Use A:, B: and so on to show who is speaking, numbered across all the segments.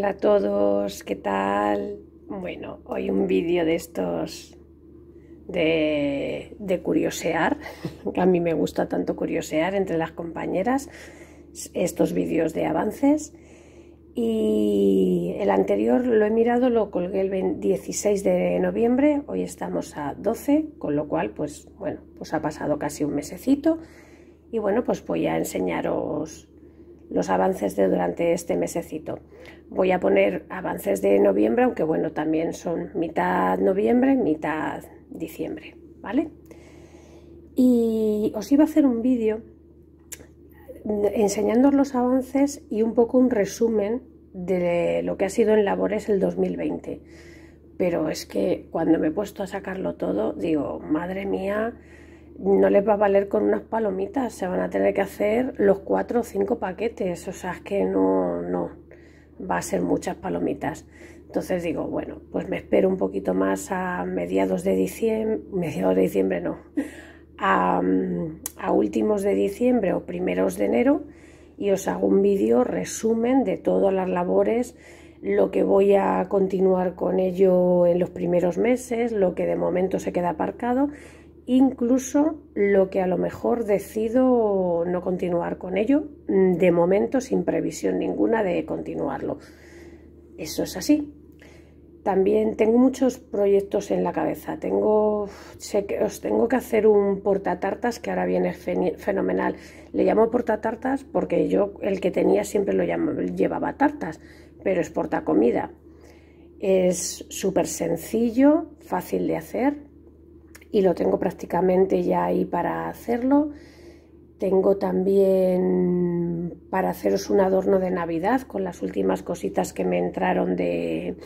A: Hola a todos, ¿qué tal? Bueno, hoy un vídeo de estos de curiosear, que a mí me gusta tanto curiosear entre las compañeras, estos vídeos de avances. Y el anterior lo he mirado, lo colgué el 16 de noviembre, hoy estamos a 12, con lo cual, pues bueno, pues ha pasado casi un mesecito. Y bueno, pues voy a enseñaros los avances de durante este mesecito. Voy a poner avances de noviembre, aunque bueno, también son mitad noviembre, mitad diciembre, ¿vale? Y os iba a hacer un vídeo enseñándoos los avances y un poco un resumen de lo que ha sido en labores el 2020. Pero es que cuando me he puesto a sacarlo todo, digo, madre mía, no les va a valer con unas palomitas, se van a tener que hacer los 4 o 5 paquetes, o sea, es que no va a ser muchas palomitas. Entonces digo, bueno, pues me espero un poquito más a mediados de diciembre no, a últimos de diciembre o primeros de enero y os hago un vídeo resumen de todas las labores, lo que voy a continuar con ello en los primeros meses, lo que de momento se queda aparcado, incluso lo que a lo mejor decido no continuar con ello, de momento sin previsión ninguna de continuarlo. Eso es así. También tengo muchos proyectos en la cabeza. Sé que os tengo que hacer un portatartas que ahora viene fenomenal. Le llamo portatartas porque yo el que tenía siempre llevaba tartas, pero es portacomida. Es súper sencillo, fácil de hacer y lo tengo prácticamente ya ahí para hacerlo. Tengo también para haceros un adorno de Navidad con las últimas cositas que me entraron de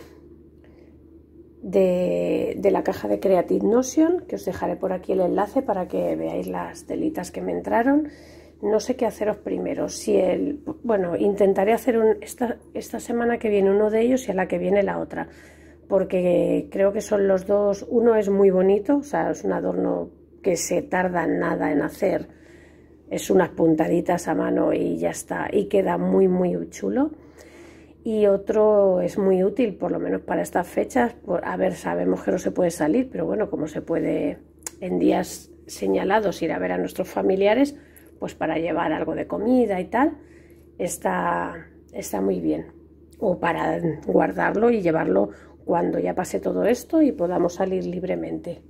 A: la caja de Creative Notion, que os dejaré por aquí el enlace para que veáis las telitas que me entraron. No sé qué haceros primero, bueno, intentaré hacer esta semana que viene uno de ellos y a la que viene la otra, porque creo que son los dos. Uno es muy bonito, o sea, es un adorno que se tarda nada en hacer, es unas puntaditas a mano y ya está, y queda muy chulo. Y otro es muy útil, por lo menos para estas fechas. A ver, sabemos que no se puede salir, pero bueno, como se puede en días señalados ir a ver a nuestros familiares, pues para llevar algo de comida y tal, está muy bien. O para guardarlo y llevarlo cuando ya pase todo esto y podamos salir libremente.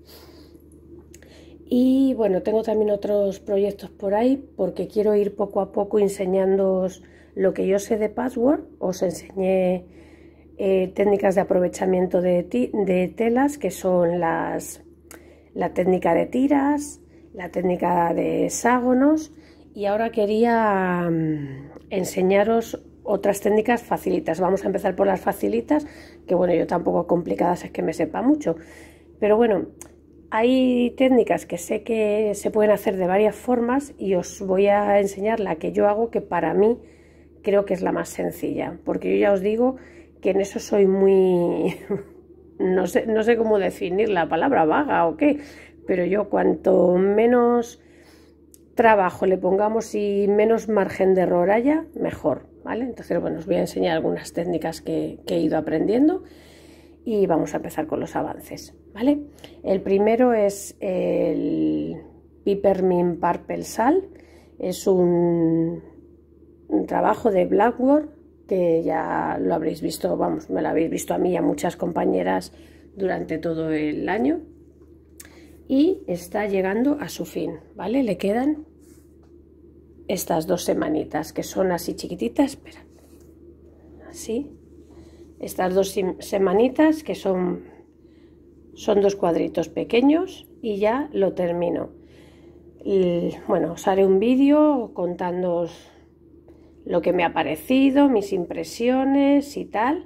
A: Y bueno, tengo también otros proyectos por ahí porque quiero ir poco a poco enseñándoos lo que yo sé de patchwork. Os enseñé técnicas de aprovechamiento de telas, que son la técnica de tiras, la técnica de hexágonos, y ahora quería enseñaros otras técnicas facilitas. Vamos a empezar por las facilitas, que bueno, yo tampoco complicadas es que me sepa mucho, pero bueno, hay técnicas que sé que se pueden hacer de varias formas y os voy a enseñar la que yo hago, que para mí creo que es la más sencilla, porque yo ya os digo que en eso soy muy no sé cómo definir la palabra, vaga o qué, pero yo cuanto menos trabajo le pongamos y menos margen de error haya, mejor, ¿vale? Entonces, bueno, os voy a enseñar algunas técnicas que he ido aprendiendo y vamos a empezar con los avances, ¿vale? El primero es el Peppermint Purple Sal. Es un trabajo de Blackboard que ya lo habréis visto, vamos, me lo habéis visto a mí y a muchas compañeras durante todo el año, y está llegando a su fin, ¿vale? Le quedan estas 2 semanitas que son así chiquititas, espera, así, estas 2 semanitas que son 2 cuadritos pequeños y ya lo termino. Y bueno, os haré un vídeo contándoos lo que me ha parecido, mis impresiones y tal.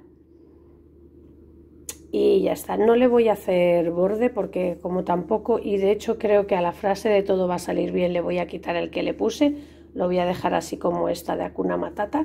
A: Y ya está, no le voy a hacer borde porque como tampoco, y de hecho creo que a la frase de todo va a salir bien le voy a quitar el que le puse, lo voy a dejar así como esta de Hakuna Matata.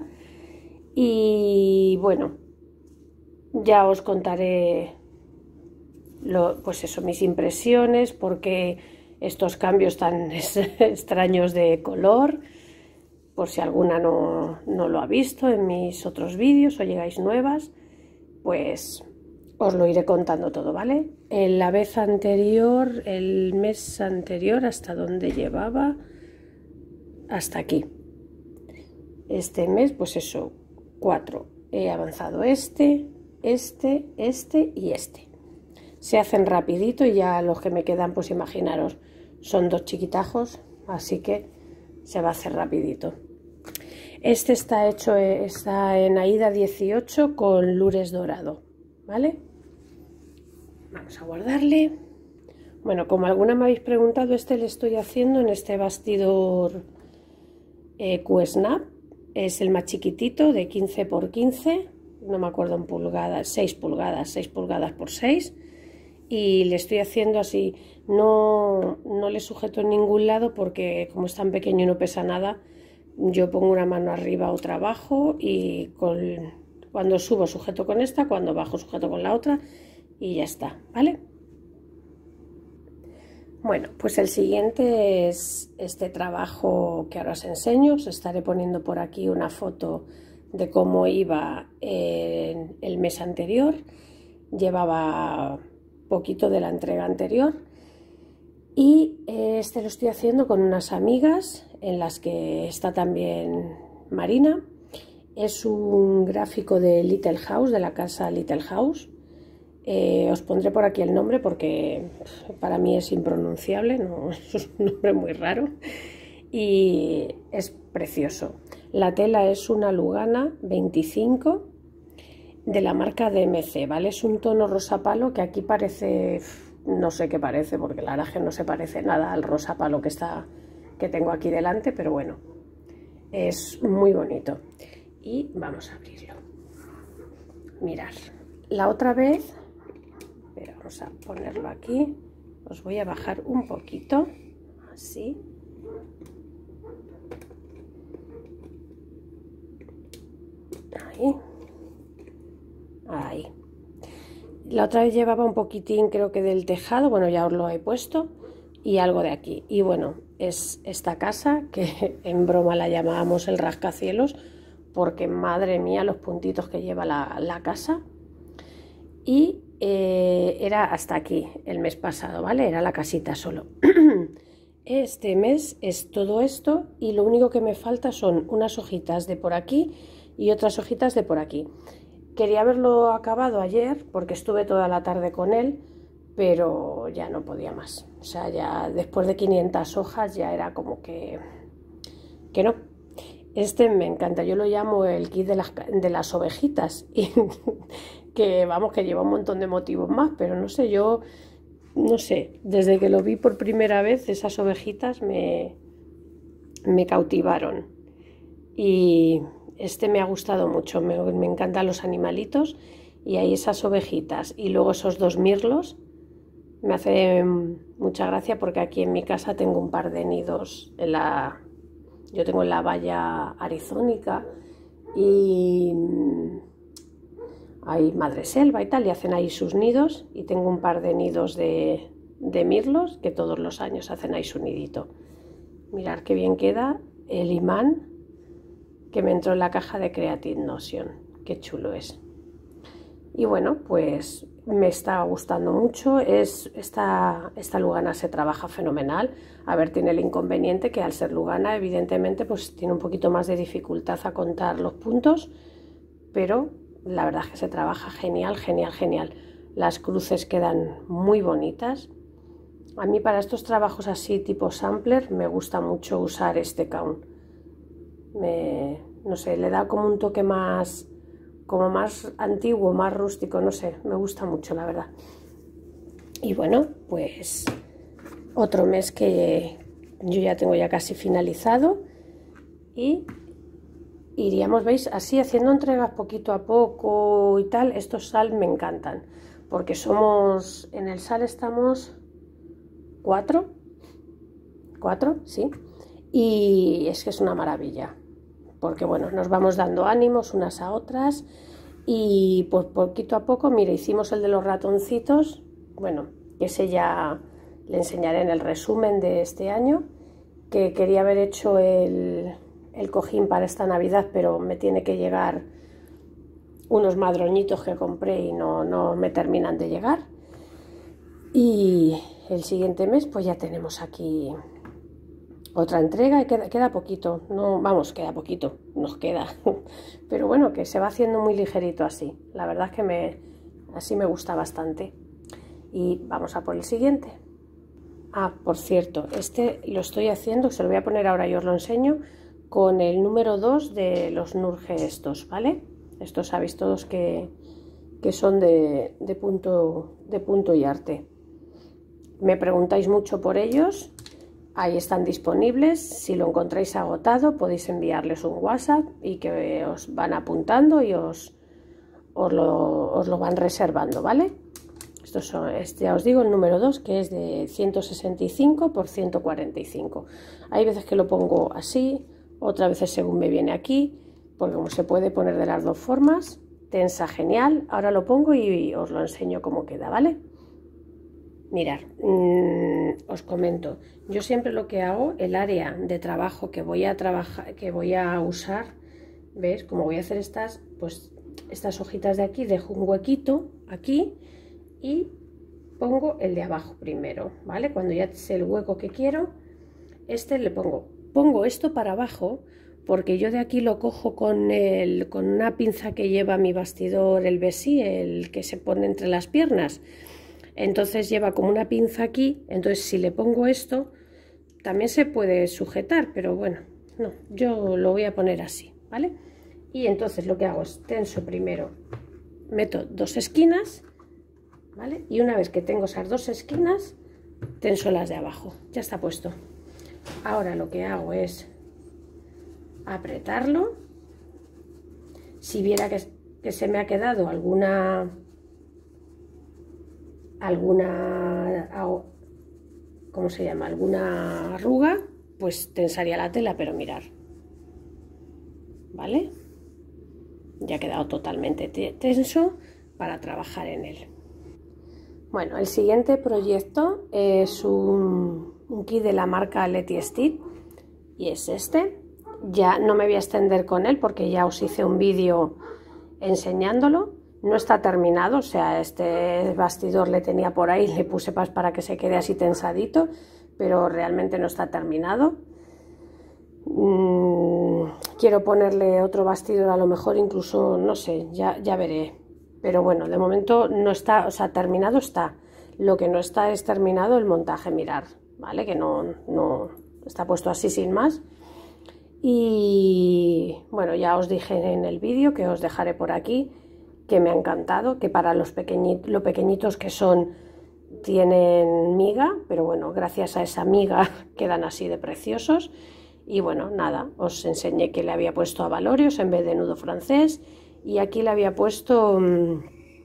A: Y bueno, ya os contaré pues eso, mis impresiones, porque estos cambios tan extraños de color. por si alguna no lo ha visto en mis otros vídeos o llegáis nuevas, pues os lo iré contando todo, ¿vale? La vez anterior, el mes anterior, hasta donde llevaba, hasta aquí. Este mes, pues eso, 4. He avanzado este y este. Se hacen rapidito y ya los que me quedan, pues imaginaros, son 2 chiquitajos, así que se va a hacer rapidito. Este está hecho, está en Aida 18 con lures dorado, ¿vale? Vamos a guardarle. Bueno, como alguna me habéis preguntado, este le estoy haciendo en este bastidor Q-Snap. Es el más chiquitito, de 15 por 15, no me acuerdo en pulgadas, 6 pulgadas, 6 pulgadas por 6. Y le estoy haciendo así, no le sujeto en ningún lado porque como es tan pequeño y no pesa nada, yo pongo una mano arriba, otra abajo y cuando subo sujeto con esta, cuando bajo sujeto con la otra y ya está, ¿vale? Bueno, pues el siguiente es este trabajo que ahora os enseño. Os estaré poniendo por aquí una foto de cómo iba en el mes anterior. Llevaba poquito de la entrega anterior y este lo estoy haciendo con unas amigas en las que está también Marina. Es un gráfico de Little House, de la casa Little House. Os pondré por aquí el nombre porque para mí es impronunciable, no, es un nombre muy raro y es precioso. La tela es una Lugana 25 de la marca DMC, ¿vale? Es un tono rosa palo que aquí parece, no sé qué parece porque la verdad es que no se parece nada al rosa palo que tengo aquí delante, pero bueno, es muy bonito. Y vamos a abrirlo. Mirad, la otra vez, pero vamos a ponerlo aquí, os voy a bajar un poquito, así. Ahí. Ahí. La otra vez llevaba un poquitín, creo que del tejado, bueno, ya os lo he puesto, y algo de aquí. Y bueno, es esta casa que en broma la llamábamos el rascacielos, porque madre mía los puntitos que lleva la casa. Y era hasta aquí el mes pasado, ¿vale? Era la casita solo. Este mes es todo esto y lo único que me falta son unas hojitas de por aquí y otras hojitas de por aquí. Quería haberlo acabado ayer porque estuve toda la tarde con él, pero ya no podía más. O sea, ya después de 500 hojas ya era como que no. Este me encanta, yo lo llamo el kit de las ovejitas y que vamos, que lleva un montón de motivos más, pero no sé, yo no sé, desde que lo vi por primera vez esas ovejitas me cautivaron y este me ha gustado mucho, me encantan los animalitos y ahí esas ovejitas y luego esos 2 mirlos me hace mucha gracia porque aquí en mi casa tengo un par de nidos yo tengo en la valla arizónica y hay madreselva y tal, y hacen ahí sus nidos y tengo un par de nidos de mirlos que todos los años hacen ahí su nidito. Mirad qué bien queda el imán que me entró en la caja de Creative Notion, qué chulo es. Y bueno, pues me está gustando mucho, esta Lugana se trabaja fenomenal. A ver, tiene el inconveniente que al ser Lugana evidentemente pues tiene un poquito más de dificultad a contar los puntos, pero la verdad es que se trabaja genial, genial, genial. Las cruces quedan muy bonitas. A mí para estos trabajos así tipo sampler me gusta mucho usar este Kaun. No sé, le da como un toque más, como más antiguo, más rústico, no sé, me gusta mucho la verdad. Y bueno, pues otro mes que yo ya tengo ya casi finalizado y iríamos, veis, así haciendo entregas poquito a poco y tal. Estos sal me encantan porque somos, en el sal estamos 4, sí, y es que es una maravilla porque bueno, nos vamos dando ánimos unas a otras y pues poquito a poco, mira, hicimos el de los ratoncitos, bueno, ese ya le enseñaré en el resumen de este año, que quería haber hecho el el cojín para esta Navidad, pero me tiene que llegar unos madroñitos que compré y no me terminan de llegar. Y el siguiente mes pues ya tenemos aquí otra entrega y queda poquito, no, vamos, queda poquito, nos queda, pero bueno, que se va haciendo muy ligerito así, la verdad es que así me gusta bastante. Y vamos a por el siguiente. Ah, por cierto, este lo estoy haciendo, se lo voy a poner ahora y os lo enseño, con el número 2 de los Nurge estos, ¿vale? Estos sabéis todos que son de punto y arte. Me preguntáis mucho por ellos. Ahí están disponibles, si lo encontráis agotado podéis enviarles un WhatsApp y que os van apuntando y os lo van reservando, ¿vale? Estos son, ya os digo, el número 2, que es de 165 por 145. Hay veces que lo pongo así, otras veces según me viene aquí, porque como se puede poner de las dos formas, tensa genial. Ahora lo pongo y os lo enseño cómo queda, ¿vale? Mirad, os comento, yo siempre lo que hago, el área de trabajo que voy a usar, ¿ves? Como voy a hacer pues estas hojitas de aquí, dejo un huequito aquí y pongo el de abajo primero, ¿vale? Cuando ya sé el hueco que quiero, le pongo esto para abajo, porque yo de aquí lo cojo con una pinza que lleva mi bastidor, el Bessy, el que se pone entre las piernas. Entonces lleva como una pinza aquí, entonces si le pongo esto, también se puede sujetar, pero bueno, no, yo lo voy a poner así, ¿vale? Y entonces lo que hago es tenso primero, meto 2 esquinas, ¿vale? Y una vez que tengo esas 2 esquinas, tenso las de abajo, ya está puesto. Ahora lo que hago es apretarlo. Si viera que se me ha quedado alguna, ¿cómo se llama? Alguna arruga, pues tensaría la tela, pero mirar, ¿vale? Ya ha quedado totalmente tenso para trabajar en él. Bueno, el siguiente proyecto es un kit de la marca Leti Stitch y es este. Ya no me voy a extender con él porque ya os hice un vídeo enseñándolo. No está terminado, o sea, este bastidor le tenía por ahí, le puse para que se quede así tensadito, pero realmente no está terminado. Quiero ponerle otro bastidor, a lo mejor incluso, no sé, ya veré. Pero bueno, de momento no está, o sea, terminado está. Lo que no está es terminado el montaje, mirar, ¿vale? Que no está puesto así sin más. Y bueno, ya os dije en el vídeo, que os dejaré por aquí, que me ha encantado, que para lo pequeñitos que son, tienen miga, pero bueno, gracias a esa miga quedan así de preciosos. Y bueno, nada, os enseñé que le había puesto abalorios en vez de nudo francés, y aquí le había puesto un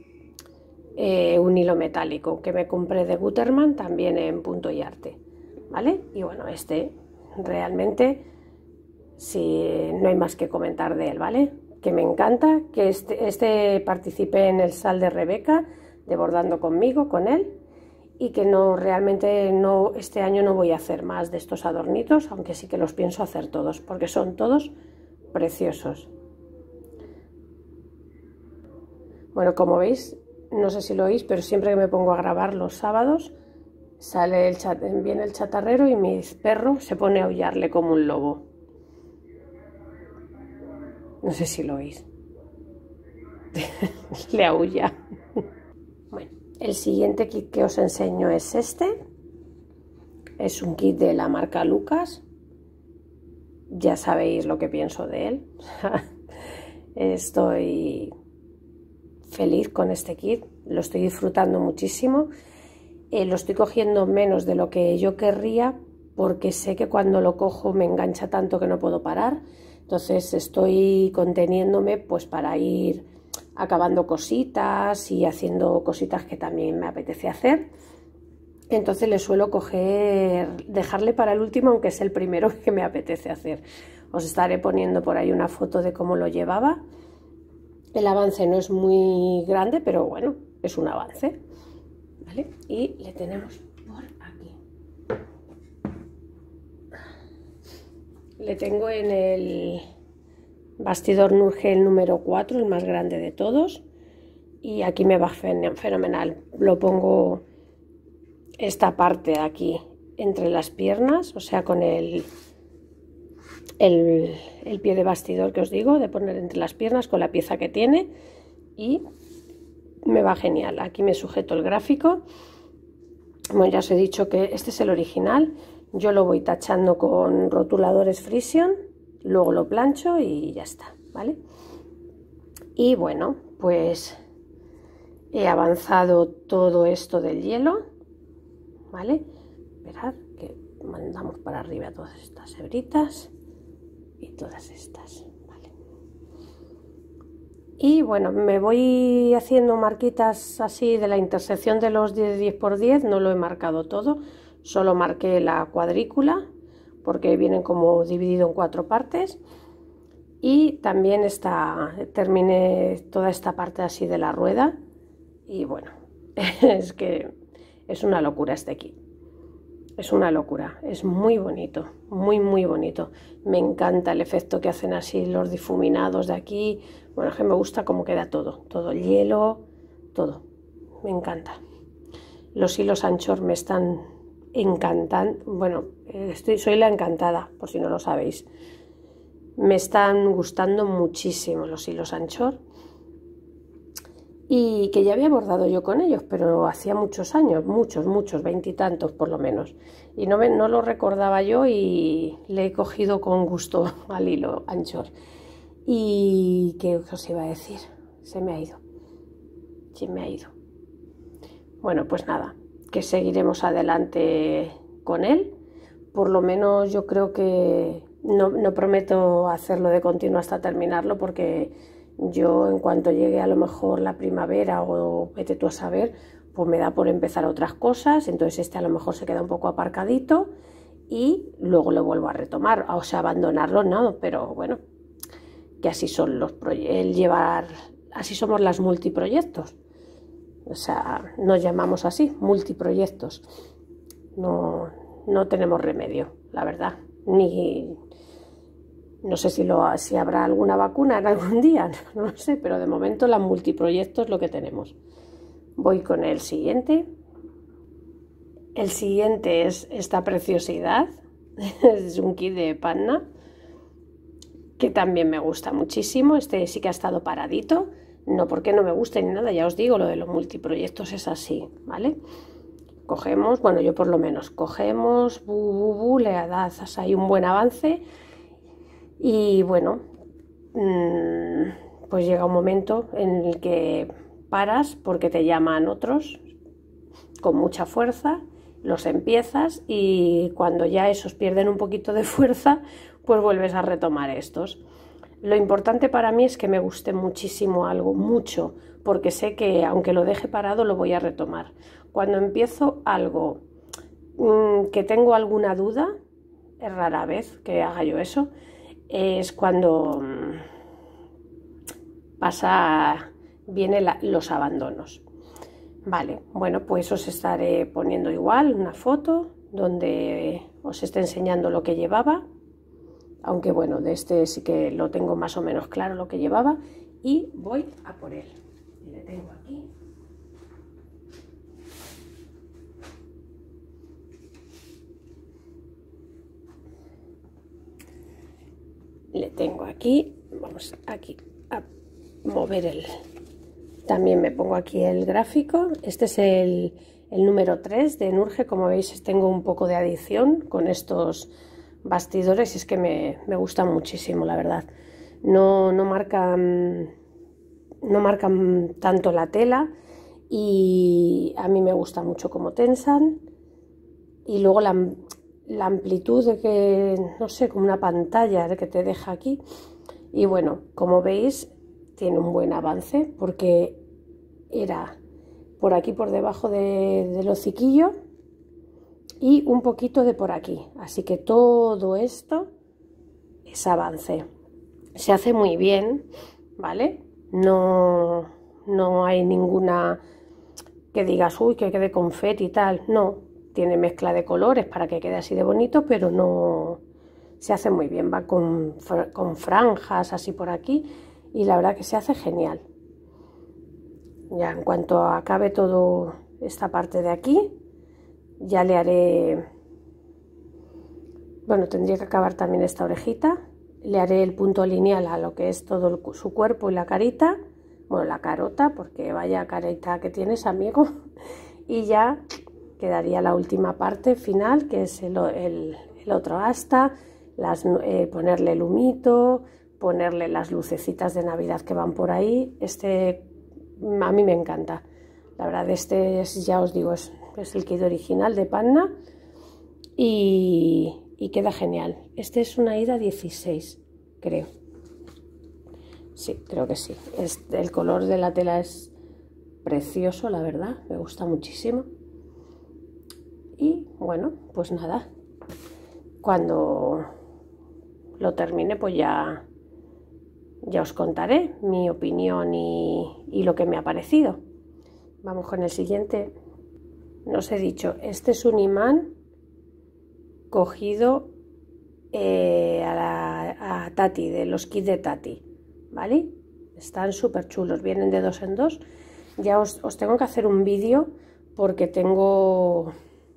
A: hilo metálico que me compré de Gutermann, también en punto y arte, ¿vale? Y bueno, realmente sí, no hay más que comentar de él, ¿vale? Que me encanta, que participé en el Sal de Rebeca, de Bordando conmigo, con él, y que realmente este año no voy a hacer más de estos adornitos, aunque sí que los pienso hacer todos, porque son todos preciosos. Bueno, como veis, no sé si lo oís, pero siempre que me pongo a grabar los sábados, viene el chatarrero y mi perro se pone a aullarle como un lobo. No sé si lo oís. Le aúlla. Bueno, el siguiente kit que os enseño es este. Es un kit de la marca Lucas. Ya sabéis lo que pienso de él. Estoy feliz con este kit. Lo estoy disfrutando muchísimo. Lo estoy cogiendo menos de lo que yo querría, porque sé que cuando lo cojo me engancha tanto que no puedo parar. Entonces estoy conteniéndome pues para ir acabando cositas y haciendo cositas que también me apetece hacer. Entonces le suelo dejarle para el último, aunque es el primero que me apetece hacer. Os estaré poniendo por ahí una foto de cómo lo llevaba. El avance no es muy grande, pero bueno, es un avance, ¿vale? Y le tenemos por aquí. Le tengo en el bastidor Nurge el número 4, el más grande de todos, y aquí me va fenomenal. Lo pongo esta parte de aquí entre las piernas, o sea, con el pie de bastidor que os digo, de poner entre las piernas con la pieza que tiene, y me va genial. Aquí me sujeto el gráfico. Bueno, ya os he dicho que este es el original. Yo lo voy tachando con rotuladores Frisian, luego lo plancho y ya está, ¿vale? Y bueno, pues he avanzado todo esto del hielo, ¿vale? Esperad que mandamos para arriba todas estas hebritas y todas estas, ¿vale? Y bueno, me voy haciendo marquitas así de la intersección de los 10 por 10, no lo he marcado todo, solo marqué la cuadrícula porque vienen como dividido en 4 partes, y también terminé toda esta parte así de la rueda. Y bueno, es que es una locura este kit, es una locura, es muy bonito, muy bonito. Me encanta el efecto que hacen así los difuminados de aquí. Bueno, es que me gusta cómo queda todo el hielo, todo, me encanta. Los hilos anchor me están encantando, bueno, soy la encantada, por si no lo sabéis. Me están gustando muchísimo los hilos anchor, y que ya había bordado yo con ellos, pero hacía muchos años, muchos, 20 y tantos por lo menos, y no lo recordaba yo, y le he cogido con gusto al hilo anchor. Y ¿qué os iba a decir? Se me ha ido. Bueno, pues nada, que seguiremos adelante con él. Por lo menos yo creo que no prometo hacerlo de continuo hasta terminarlo, porque yo en cuanto llegue a lo mejor la primavera, o vete tú a saber, pues me da por empezar otras cosas. Entonces este a lo mejor se queda un poco aparcadito y luego lo vuelvo a retomar, o sea, abandonarlo no, pero bueno, que así son así somos las multiproyectos. O sea, nos llamamos así, multiproyectos. No tenemos remedio, la verdad. No sé si habrá alguna vacuna en algún día, no lo sé, pero de momento las multiproyectos es lo que tenemos. Voy con el siguiente. El siguiente es esta preciosidad. Es un kit de Panna, que también me gusta muchísimo. Este sí que ha estado paradito, no porque no me guste ni nada, ya os digo, lo de los multiproyectos es así, ¿vale? Cogemos, bueno, yo por lo menos, cogemos, le das ahí un buen avance, y bueno, pues llega un momento en el que paras porque te llaman otros con mucha fuerza, los empiezas, y cuando ya esos pierden un poquito de fuerza, pues vuelves a retomar estos. Lo importante para mí es que me guste muchísimo algo, mucho, porque sé que aunque lo deje parado lo voy a retomar. Cuando empiezo algo que tengo alguna duda, es rara vez que haga yo eso, es cuando vienen los abandonos. Vale, bueno, pues os estaré poniendo igual una foto donde os esté enseñando lo que llevaba, aunque bueno, de este sí que lo tengo más o menos claro lo que llevaba, y voy a por él. Le tengo aquí. Le tengo aquí, vamos aquí a mover también me pongo aquí el gráfico. Este es el número 3 de Nurge. Como veis, tengo un poco de adición con estos bastidores, y es que me gustan muchísimo, la verdad. No marcan tanto la tela, y a mí me gusta mucho cómo tensan, y luego la amplitud de que, no sé, como una pantalla de que te deja aquí. Y bueno, como veis, tiene un buen avance, porque era por aquí, por debajo del hociquillo, y un poquito de por aquí, así que todo esto es avance. Se hace muy bien, ¿vale? No hay ninguna que digas, uy, que quede confeti y tal, no. Tiene mezcla de colores para que quede así de bonito, pero no, se hace muy bien, va con franjas así por aquí y la verdad que se hace genial. Ya en cuanto acabe todo esta parte de aquí, ya le haré, bueno, tendría que acabar también esta orejita, le haré el punto lineal a lo que es todo su cuerpo y la carita, bueno, la carota, porque vaya carita que tienes, amigo, y ya quedaría la última parte final, que es el otro asta, ponerle el humito, ponerle las lucecitas de Navidad que van por ahí. A mí me encanta, la verdad, ya os digo, es el kit original de Panna y queda genial. Este es una ida 16, creo. Sí, creo que sí. El color de la tela es precioso, la verdad, me gusta muchísimo. Y bueno, pues nada, cuando lo termine, pues ya os contaré mi opinión y lo que me ha parecido. Vamos con el siguiente. No os he dicho, este es un imán cogido a Tati, de los kits de Tati, ¿vale? Están súper chulos, vienen de 2 en 2. Ya os tengo que hacer un vídeo porque tengo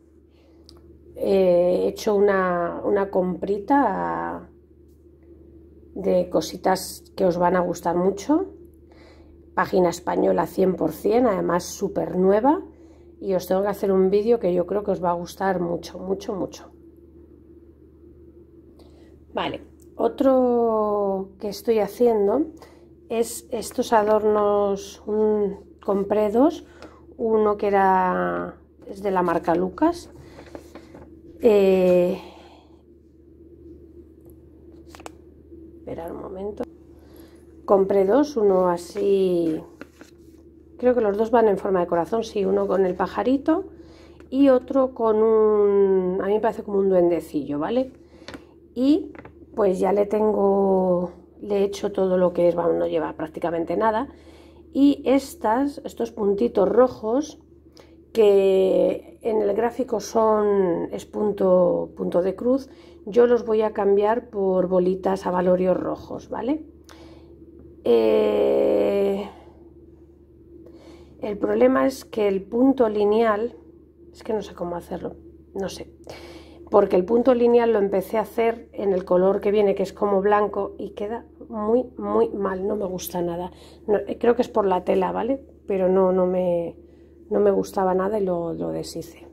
A: hecho una comprita de cositas que os van a gustar mucho. Página española 100%, además súper nueva. Y os tengo que hacer un vídeo que yo creo que os va a gustar mucho, mucho, mucho. Vale, otro que estoy haciendo es estos adornos. Compré dos, uno que es de la marca Lucas. Esperad un momento. Compré dos, uno así, creo que los dos van en forma de corazón, sí, uno con el pajarito y otro con a mí me parece como un duendecillo, ¿vale? Y pues ya le he hecho todo lo que es, vamos, no lleva prácticamente nada. Y estos puntitos rojos, que en el gráfico es punto de cruz, yo los voy a cambiar por bolitas abalorios rojos, ¿vale? El problema es que el punto lineal, es que no sé cómo hacerlo, no sé, porque el punto lineal lo empecé a hacer en el color que viene, que es como blanco, y queda muy, muy mal, no me gusta nada. No, creo que es por la tela, ¿vale? Pero no me gustaba nada y lo deshice.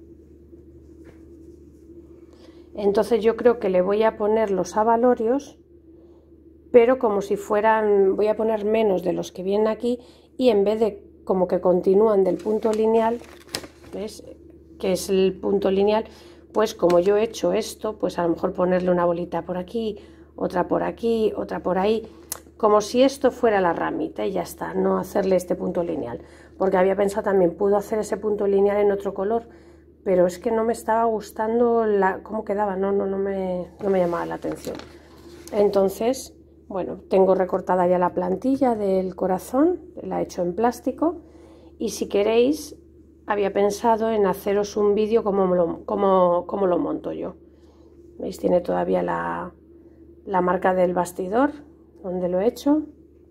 A: Entonces yo creo que le voy a poner los abalorios, pero como si fueran, voy a poner menos de los que vienen aquí, y en vez de como que continúan del punto lineal, ¿ves? Que es el punto lineal, pues como yo he hecho esto, pues a lo mejor ponerle una bolita por aquí, otra por aquí, otra por ahí, como si esto fuera la ramita y ya está, no hacerle este punto lineal, porque había pensado también, puedo hacer ese punto lineal en otro color, pero es que no me estaba gustando cómo quedaba, no me llamaba la atención. Entonces, bueno, tengo recortada ya la plantilla del corazón, la he hecho en plástico, y si queréis, había pensado en haceros un vídeo cómo lo monto yo. ¿Veis? Tiene todavía la marca del bastidor donde lo he hecho.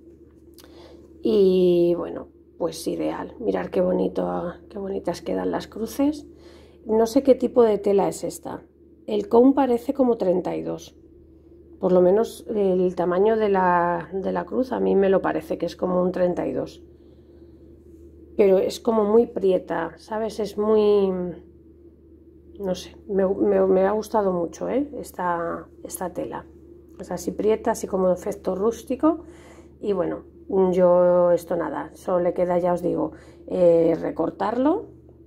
A: Y bueno, pues ideal. Mirad qué bonitas quedan las cruces. No sé qué tipo de tela es esta. El cone parece como 32. Por lo menos el tamaño de la cruz a mí me lo parece que es como un 32. Pero es como muy prieta, ¿sabes? Es muy... no sé, me ha gustado mucho, esta tela. Es así prieta, así como de efecto rústico. Y bueno, yo esto nada, solo le queda, ya os digo, recortarlo,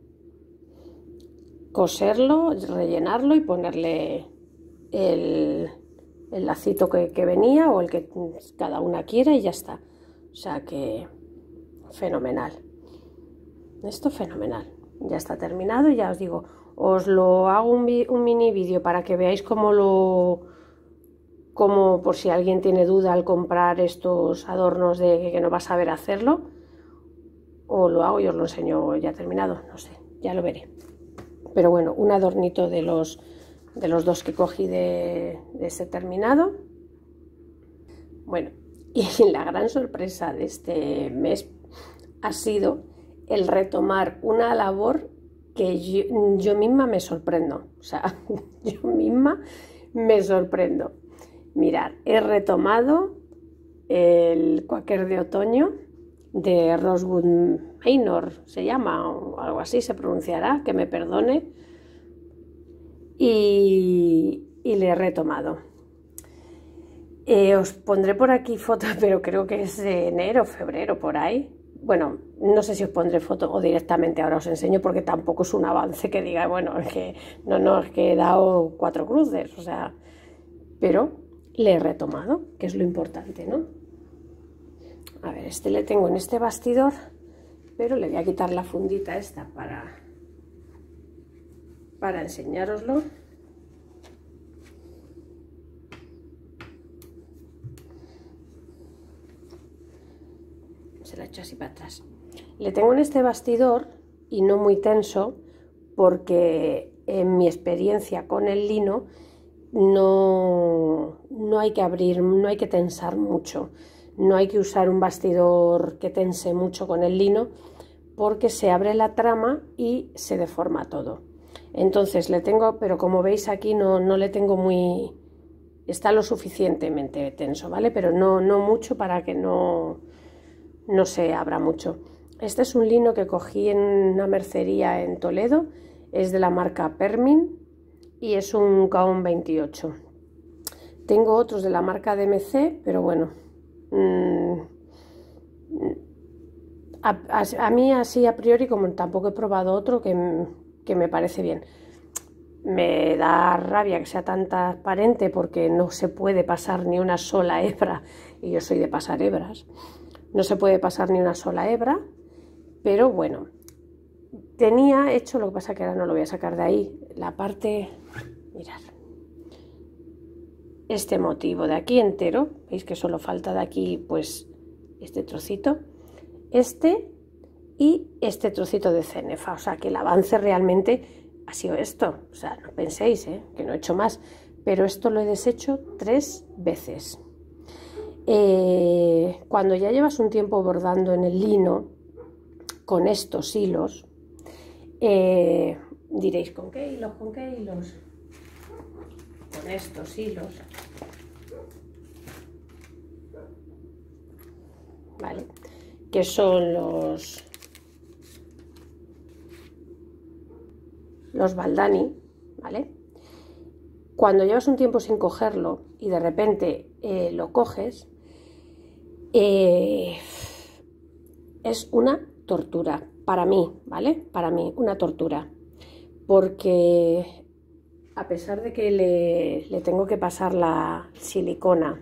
A: coserlo, rellenarlo y ponerle el lacito que venía o el que cada una quiera y ya está. O sea que fenomenal. Esto fenomenal. Ya está terminado y ya os digo, os lo hago un mini vídeo para que veáis cómo por si alguien tiene duda al comprar estos adornos de que no va a saber hacerlo, o lo hago y os lo enseño ya terminado, no sé, ya lo veré. Pero bueno, un adornito de los de los dos que cogí de este terminado. Bueno, y la gran sorpresa de este mes ha sido el retomar una labor que yo misma me sorprendo. O sea, yo misma me sorprendo. Mirad, he retomado el Quaker de otoño de Rosewood Manor, se llama, o algo así se pronunciará, que me perdone. Y le he retomado. Os pondré por aquí fotos, pero creo que es de enero o febrero, por ahí. Bueno, no sé si os pondré foto o directamente ahora os enseño, porque tampoco es un avance que diga, bueno, es que no, es que he dado 4 cruces, o sea, pero le he retomado, que es lo importante, ¿no? A ver, este le tengo en este bastidor, pero le voy a quitar la fundita esta para enseñároslo. Se la echo así para atrás. Le tengo en este bastidor y no muy tenso, porque en mi experiencia con el lino no hay que abrir, no hay que tensar mucho, no hay que usar un bastidor que tense mucho con el lino, porque se abre la trama y se deforma todo. Entonces le tengo, pero como veis aquí no le tengo muy, está lo suficientemente tenso, ¿vale? Pero no mucho para que no se abra mucho. Este es un lino que cogí en una mercería en Toledo, es de la marca Permin y es un Caon 28. Tengo otros de la marca DMC, pero bueno, a mí así a priori, como tampoco he probado otro que me parece bien. Me da rabia que sea tan transparente, porque no se puede pasar ni una sola hebra, y yo soy de pasar hebras. No se puede pasar ni una sola hebra, pero bueno, tenía hecho, lo que pasa que ahora no lo voy a sacar de ahí, la parte, mirad, este motivo de aquí entero, veis que solo falta de aquí pues este trocito, este y este trocito de cenefa, o sea que el avance realmente ha sido esto, o sea, no penséis que no he hecho más, pero esto lo he deshecho 3 veces. Cuando ya llevas un tiempo bordando en el lino con estos hilos, diréis, ¿con qué hilos? ¿Con qué hilos? Con estos hilos, ¿vale? Que son los Baldani, ¿vale? Cuando llevas un tiempo sin cogerlo y de repente lo coges, es una tortura para mí, ¿vale? Para mí, una tortura, porque a pesar de que le tengo que pasar la silicona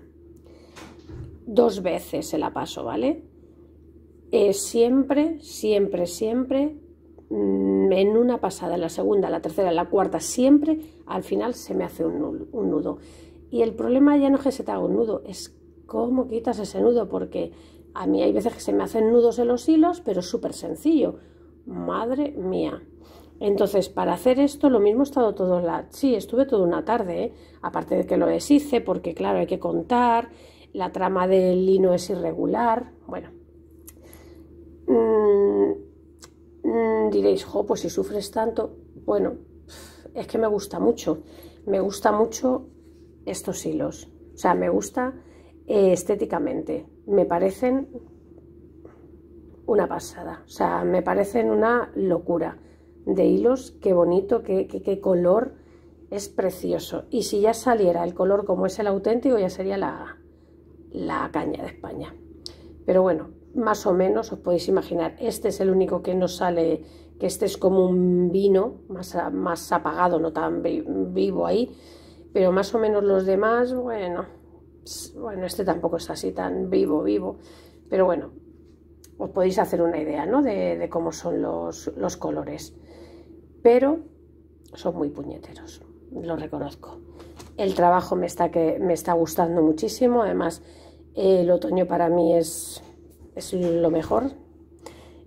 A: 2 veces, se la paso, ¿vale? Siempre en una pasada, en la segunda, en la tercera, en la cuarta, siempre al final se me hace un nudo. Y el problema ya no es que se te haga un nudo, es cómo quitas ese nudo, porque a mí hay veces que se me hacen nudos en los hilos, pero es súper sencillo. Madre mía. Entonces, para hacer esto, lo mismo he estado sí, estuve toda una tarde, aparte de que lo deshice, porque claro, hay que contar, la trama del lino es irregular, bueno. Diréis, jo, pues si sufres tanto, bueno, es que me gusta mucho estos hilos, o sea, me gusta estéticamente, me parecen una pasada, o sea, me parecen una locura de hilos, qué bonito, qué color, es precioso. Y si ya saliera el color como es el auténtico, ya sería la caña de España. Pero bueno, más o menos os podéis imaginar, este es el único que no sale, que este es como un vino más apagado, no tan vivo ahí, pero más o menos los demás, bueno, este tampoco es así tan vivo, pero bueno, os podéis hacer una idea, ¿no? de cómo son los colores, pero son muy puñeteros, lo reconozco. El trabajo me está gustando muchísimo, además el otoño para mí es lo mejor.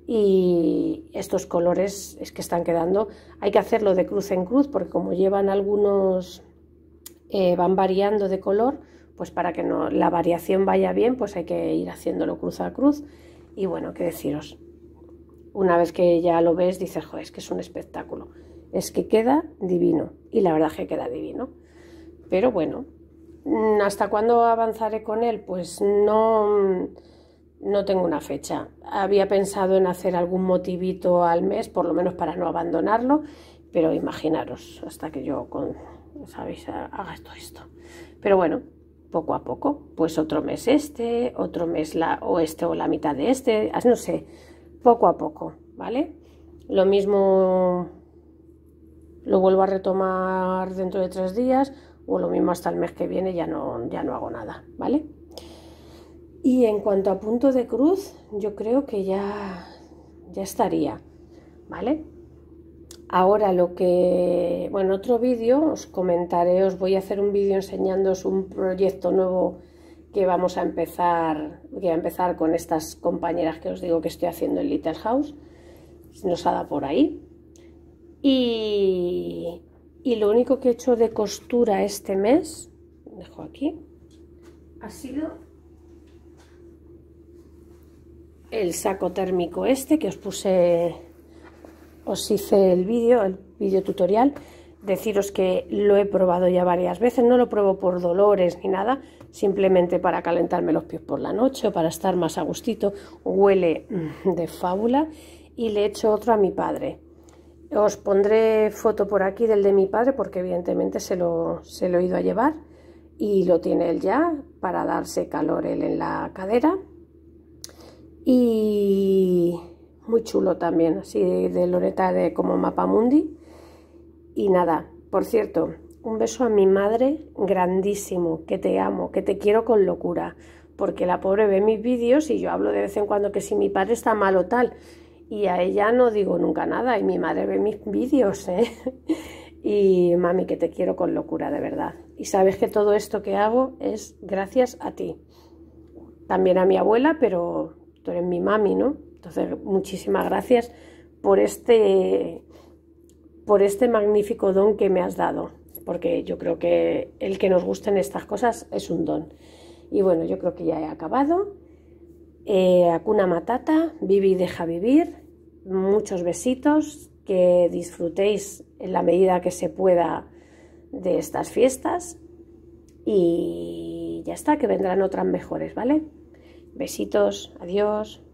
A: y estos colores es que están quedando. Hay que hacerlo de cruz en cruz porque como llevan algunos, van variando de color, pues para que no, la variación vaya bien, pues hay que ir haciéndolo cruz a cruz. Y bueno, qué deciros, una vez que ya lo ves dices, joder, es que es un espectáculo, es que queda divino, y la verdad es que queda divino. Pero bueno, ¿hasta cuándo avanzaré con él? Pues no tengo una fecha. Había pensado en hacer algún motivito al mes, por lo menos para no abandonarlo, pero imaginaros, hasta que yo, ¿sabéis?, haga todo esto. Pero bueno, poco a poco, pues otro mes otro mes o la mitad de no sé, poco a poco, ¿vale? Lo mismo lo vuelvo a retomar dentro de 3 días, o lo mismo hasta el mes que viene ya no hago nada, ¿vale? Y en cuanto a punto de cruz, yo creo que ya estaría, ¿vale? Ahora otro vídeo os comentaré, os voy a hacer un vídeo enseñándoos un proyecto nuevo que vamos a empezar, con estas compañeras que os digo que estoy haciendo en Little House, nos ha dado por ahí. Y lo único que he hecho de costura este mes, dejo aquí, ha sido el saco térmico este que os hice el vídeo tutorial. Deciros que lo he probado ya varias veces, no lo pruebo por dolores ni nada, simplemente para calentarme los pies por la noche o para estar más a gustito. Huele de fábula. Y le he hecho otro a mi padre. Os pondré foto por aquí del de mi padre porque evidentemente se lo he ido a llevar y lo tiene él ya para darse calor él en la cadera. Y muy chulo también, así de Loreta, de como Mapamundi. Y nada, por cierto, un beso a mi madre grandísimo, que te amo, que te quiero con locura, porque la pobre ve mis vídeos y yo hablo de vez en cuando que si mi padre está mal o tal, y a ella no digo nunca nada, y mi madre ve mis vídeos, ¿eh? Y mami, que te quiero con locura, de verdad. Y sabes que todo esto que hago es gracias a ti. También a mi abuela, pero tú eres mi mami, ¿no? Entonces, muchísimas gracias por este magnífico don que me has dado, porque yo creo que el que nos gusten estas cosas es un don. Y bueno, yo creo que ya he acabado. Hakuna Matata, vive y deja vivir. Muchos besitos, que disfrutéis en la medida que se pueda de estas fiestas. Y ya está, que vendrán otras mejores, ¿vale? Besitos, adiós.